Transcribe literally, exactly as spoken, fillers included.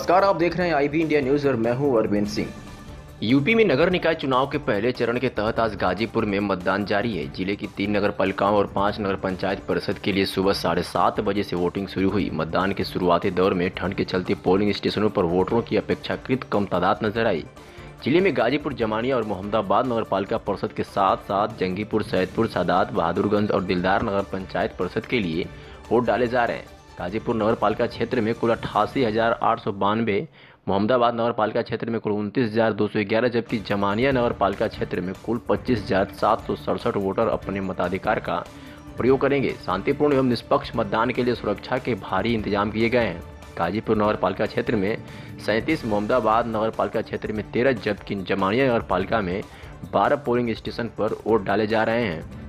नमस्कार, आप देख रहे हैं आईबी इंडिया न्यूज और मैं हूं अरविंद सिंह। यूपी में नगर निकाय चुनाव के पहले चरण के तहत आज गाजीपुर में मतदान जारी है। जिले की तीन नगर पालिकाओं और पांच नगर पंचायत परिषद के लिए सुबह साढ़े सात बजे से वोटिंग शुरू हुई। मतदान के शुरुआती दौर में ठंड के चलते पोलिंग स्टेशनों पर वोटरों की अपेक्षाकृत कम तादाद नजर आई। जिले में गाजीपुर, जमानिया और मोहम्मदाबाद नगर पालिका परिषद के साथ साथ जंगीपुर, सैदपुर, सादात, बहादुरगंज और दिलदार नगर पंचायत परिषद के लिए वोट डाले जा रहे हैं। गाजीपुर नगर पालिका क्षेत्र में कुल अट्ठासी हजार आठ सौ बानवे, मोहम्मदाबाद नगर पालिका क्षेत्र में कुल उनतीस हजार दो सौ ग्यारह, जबकि जमानिया नगर पालिका क्षेत्र में कुल पच्चीस हजार सात सौ सड़सठ वोटर अपने मताधिकार का प्रयोग करेंगे। शांतिपूर्ण एवं निष्पक्ष मतदान के लिए सुरक्षा के भारी इंतजाम किए गए हैं। गाजीपुर नगर पालिका क्षेत्र में सैंतीस, मोहम्मदाबाद नगर पालिका क्षेत्र में तेरह, जबकि जमानिया नगर पालिका में बारह पोलिंग स्टेशन पर वोट डाले जा रहे हैं।